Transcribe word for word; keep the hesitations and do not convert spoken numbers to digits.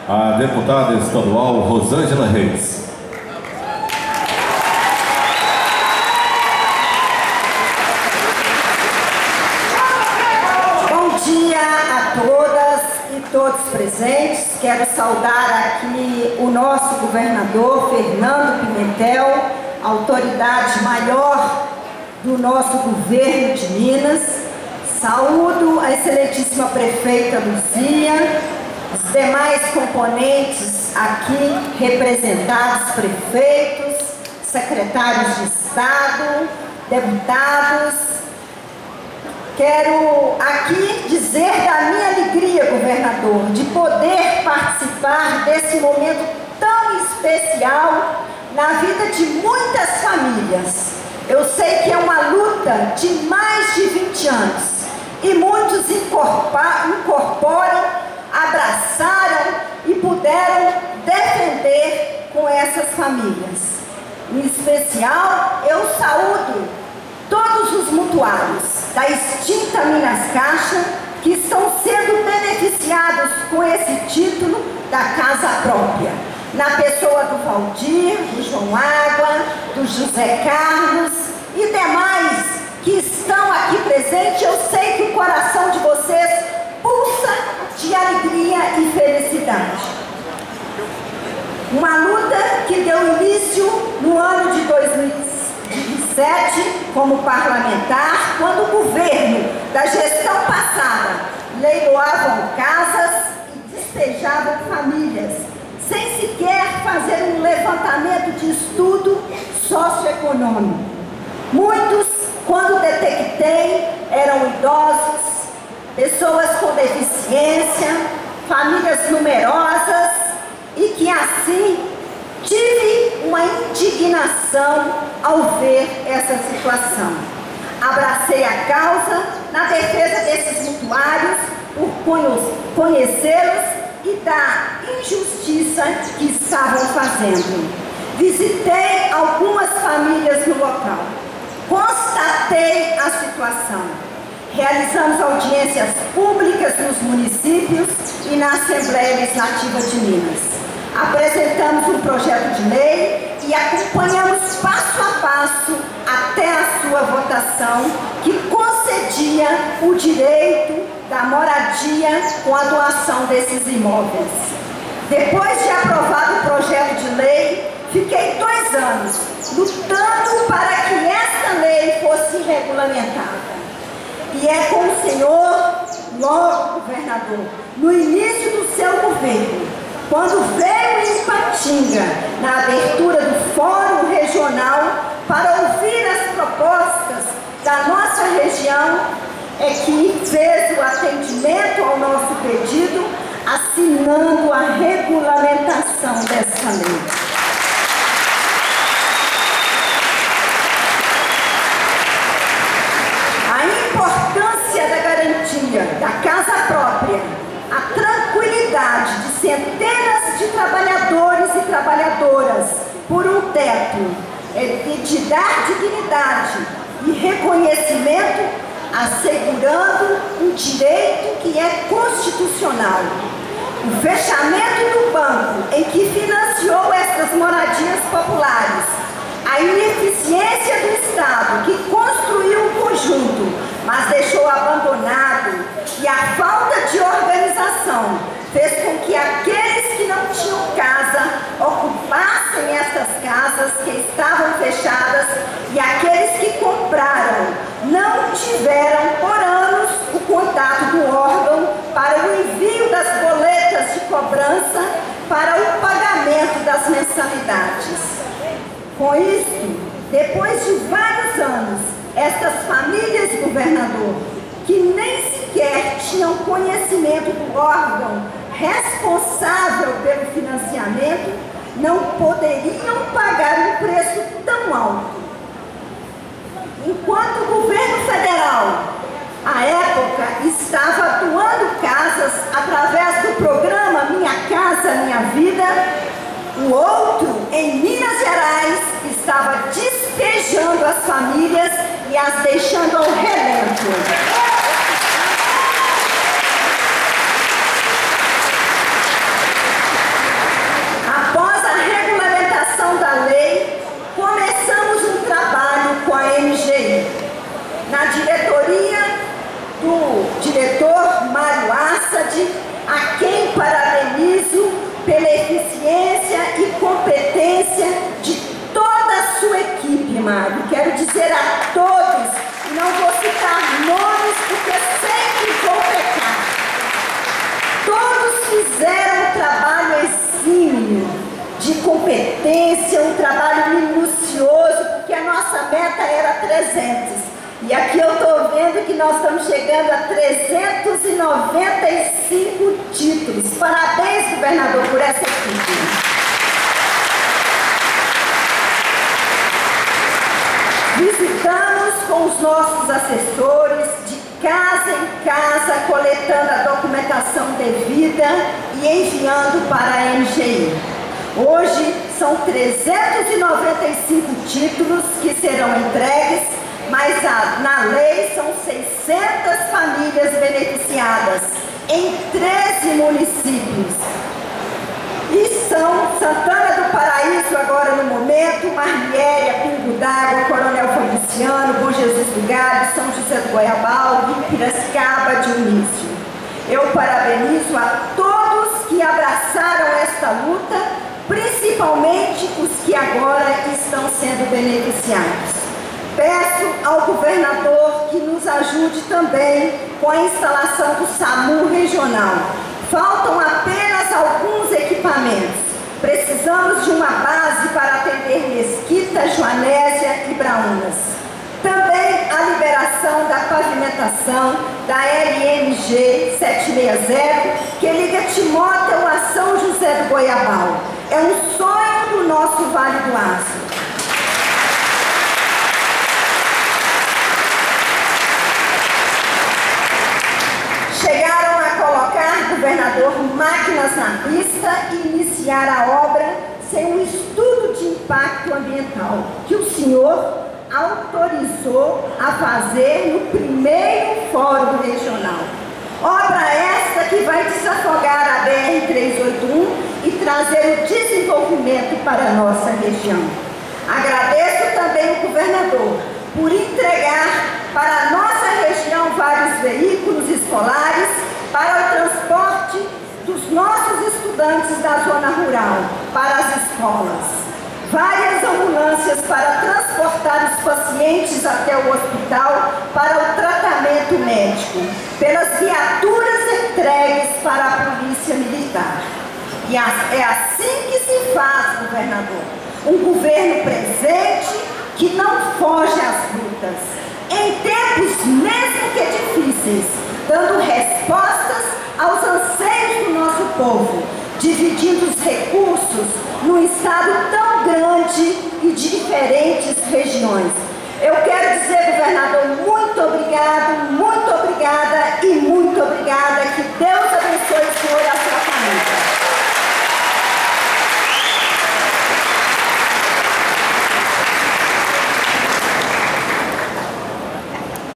a deputada estadual Rosângela Reis. Bom dia a todas e todos presentes. Quero saudar aqui o nosso governador Fernando Pimentel, autoridade maior do nosso governo de Minas. Saúdo a excelentíssima prefeita Luzia, os demais componentes aqui representados, prefeitos, secretários de Estado, deputados. Quero aqui dizer da minha alegria, governador, de poder participar desse momento tão especial na vida de muitas famílias. Eu sei que é uma luta de mais de vinte anos e muitos incorporam, abraçaram e puderam defender com essas famílias. Em especial, eu saúdo todos os mutuários da extinta Minas Caixa que estão sendo beneficiados com esse título da casa própria, na pessoa do Valdir, do João Água, do José Carlos e demais que estão aqui presentes. Eu sei que o coração de vocês pulsa de alegria e felicidade. Uma luta que deu início no ano de dois mil e sete como parlamentar, quando o governo da gestão passada leiloavam casas e despejavam famílias, sem sequer fazer um levantamento de estudo socioeconômico. Muitos, quando detectei, eram idosos, pessoas com deficiência, famílias numerosas, e que assim tive uma indignação ao ver essa situação. Abracei a causa na defesa desses mutuários por conhecê-los e da injustiça que estavam fazendo. Visitei algumas famílias no local, constatei a situação. Realizamos audiências públicas nos municípios e na Assembleia Legislativa de Minas. Apresentamos um projeto de lei e acompanhamos passo a passo até a sua votação, que concedia o direito da moradia com a doação desses imóveis. Depois de aprovado o projeto de lei, fiquei dois anos lutando para que esta lei fosse regulamentada. E é com o senhor, logo governador, no início do seu governo, quando veio em Ipatinga, na abertura do Fórum Regional, para ouvir as propostas da nossa região, é que fez o atendimento ao nosso pedido, assinando a regulamentação dessa lei. A importância da garantia da casa própria, a tranquilidade de centenas de trabalhadores e trabalhadoras por um teto, é de dar dignidade e reconhecimento, assegurando um direito que é constitucional. O fechamento do banco em que financiou essas moradias populares, a ineficiência do Estado que construiu o conjunto, mas deixou abandonado, e a falta de organização fez com que aqueles que não tinham casa ocupassem essas casas que estavam fechadas, e aqueles que compraram não tiveram por anos o contato do órgão para o envio das boletas de cobrança para o pagamento das mensalidades. Com isso, depois de vários anos, estas famílias, governador, que nem sequer tinham conhecimento do órgão responsável pelo financiamento, não poderiam pagar um preço tão alto. Enquanto o governo federal, à época, estava doando casas através do programa Minha Casa Minha Vida, o outro, em Minas Gerais, estava despejando as famílias e as deixando ao relento. Thank you. competência de toda a sua equipe, Mário. Quero dizer a todos, e não vou citar nomes porque sei que vou pecar. Todos fizeram um trabalho exímio, de competência, um trabalho minucioso, porque a nossa meta era trezentos. E aqui eu estou vendo que nós estamos chegando a trezentos e noventa e cinco títulos. Parabéns, governador, por essa equipe. Visitamos com os nossos assessores de casa em casa, coletando a documentação devida e enviando para a M G I. Hoje são trezentos e noventa e cinco títulos que serão entregues, mas a, na lei são seiscentas famílias beneficiadas em treze municípios. E são Santana do Paraíso agora no momento, Marliéria, Pingo d'Água, Coronel Fabriciano, Bom Jesus do Galho, São José do Goiabal e Piracicaba de Unício. Eu parabenizo a todos que abraçaram esta luta, principalmente os que agora estão sendo beneficiados. Peço ao governador que nos ajude também com a instalação do SAMU regional. Faltam apenas alguns equipamentos. Precisamos de uma base para atender Mesquita, Joanésia e Braúnas. Também a liberação da pavimentação da L M G setecentos e sessenta, que liga Timóteo a São José do Goiabal. É um sonho do nosso Vale do Aço. Chegaram a colocar, governador, máquinas na pista e iniciar a obra sem um estudo de impacto ambiental, que o senhor autorizou a fazer no primeiro fórum regional. Obra esta que vai desafogar a B R trezentos e oitenta e um e trazer o desenvolvimento para a nossa região. Agradeço também ao governador por entregar para a nossa região vários veículos escolares para o transporte dos nossos estudantes da zona rural para as escolas. Várias ambulâncias para transportar os pacientes até o hospital para o tratamento médico, pelas viaturas entregues para a Polícia Militar. E é assim que se faz, governador. Um governo presente que não foge às lutas, em tempos mesmo que difíceis, dando respostas aos anseios do nosso povo, dividindo os recursos num estado tão grande e de diferentes regiões. Eu quero dizer, governador, muito obrigado, muito